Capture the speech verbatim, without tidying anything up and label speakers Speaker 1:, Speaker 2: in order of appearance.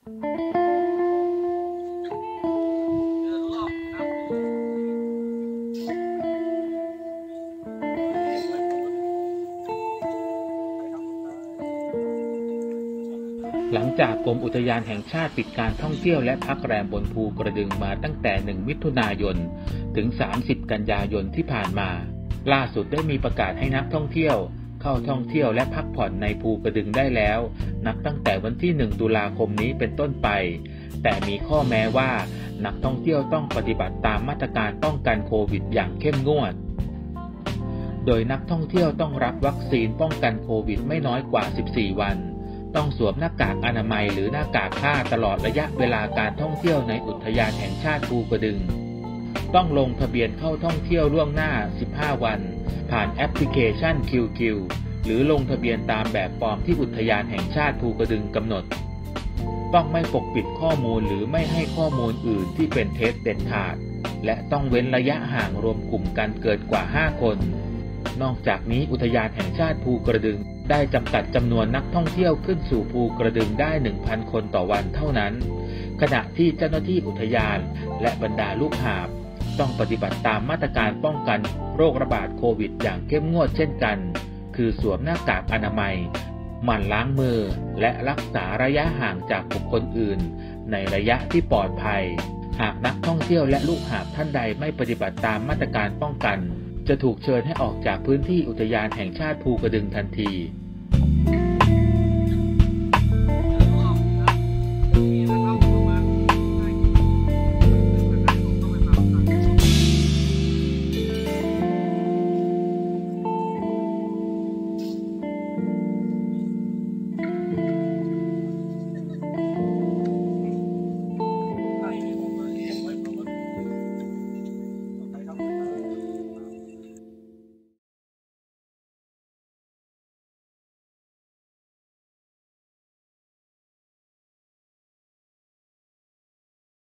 Speaker 1: หลังจากกรมอุทยานแห่งชาติปิดการท่องเที่ยวและพักแรมบนภูกระดึงมาตั้งแต่หนึ่งมิถุนายนถึงสามสิบกันยายนที่ผ่านมาล่าสุดได้มีประกาศให้นักท่องเที่ยวเข้าท่องเที่ยวและพักผ่อนในภูกระดึงได้แล้วนับตั้งแต่วันที่หนึ่งตุลาคมนี้เป็นต้นไปแต่มีข้อแม้ว่านักท่องเที่ยวต้องปฏิบัติตามมาตรการป้องกันโควิดอย่างเข้มงวดโดยนักท่องเที่ยวต้องรับวัคซีนป้องกันโควิดไม่น้อยกว่าสิบสี่วันต้องสวมหน้ากากอนามัยหรือหน้ากากผ้าตลอดระยะเวลาการท่องเที่ยวในอุทยานแห่งชาติภูกระดึงต้องลงทะเบียนเข้าท่องเที่ยวล่วงหน้าสิบห้าวันผ่านแอปพลิเคชัน คิว คิว หรือลงทะเบียนตามแบบฟอร์มที่อุทยานแห่งชาติภูกระดึงกำหนดต้องไม่ปกปิดข้อมูลหรือไม่ให้ข้อมูลอื่นที่เป็นเท็จเด็ดขาดและต้องเว้นระยะห่างรวมกลุ่มกันเกินกว่าห้าคนนอกจากนี้อุทยานแห่งชาติภูกระดึงได้จำกัดจำนวนนักท่องเที่ยวขึ้นสู่ภูกระดึงได้ หนึ่งพัน คนต่อวันเท่านั้นขณะที่เจ้าหน้าที่อุทยานและบรรดาลูกหาบต้องปฏิบัติตามมาตรการป้องกันโรคระบาดโควิดอย่างเข้มงวดเช่นกันคือสวมหน้ากากอนามัยหมั่นล้างมือและรักษาระยะห่างจากบุคคลอื่นในระยะที่ปลอดภัยหากนักท่องเที่ยวและลูกหาบท่านใดไม่ปฏิบัติตามมาตรการป้องกันจะถูกเชิญให้ออกจากพื้นที่อุทยานแห่งชาติภูกระดึงทันที